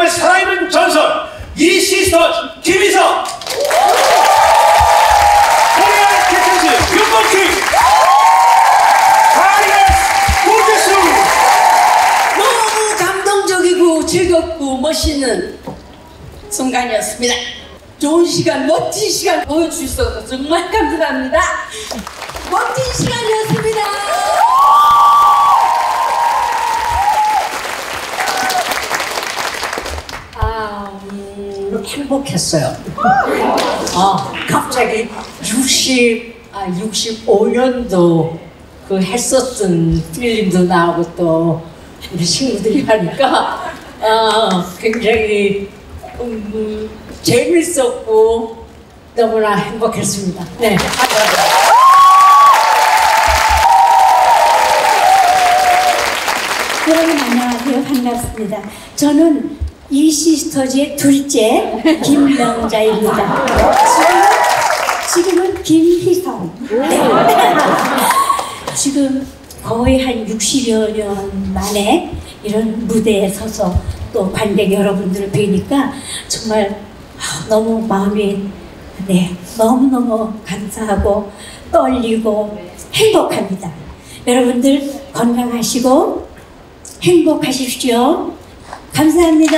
우리의 살아있는 전설 이 시스터 김희성, 코리안 키튼즈 윤범킹, 하이에스 고재수. 너무 감동적이고 즐겁고 멋있는 순간이었습니다. 좋은 시간, 멋진 시간 보여주셔서 정말 감사합니다. 멋진 시간이었습니다. 행복했어요. 갑자기 65년도 그 했었던 필름도 나오고 또 우리 친구들이 하니까 굉장히 재밌었고 너무나 행복했습니다. 네. 여러분 안녕하세요. 반갑습니다. 저는 이 시스터즈의 둘째 김명자입니다. 지금은 김희성. 네. 지금 거의 한 60여 년 만에 이런 무대에 서서 또 관객 여러분들을 뵈니까 정말 너무 마음이 너무너무 감사하고 떨리고 행복합니다. 여러분들 건강하시고 행복하십시오. 감사합니다.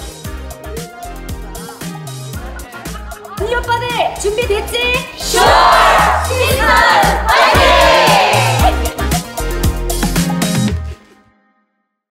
우리 오빠들 준비됐지? 쇼!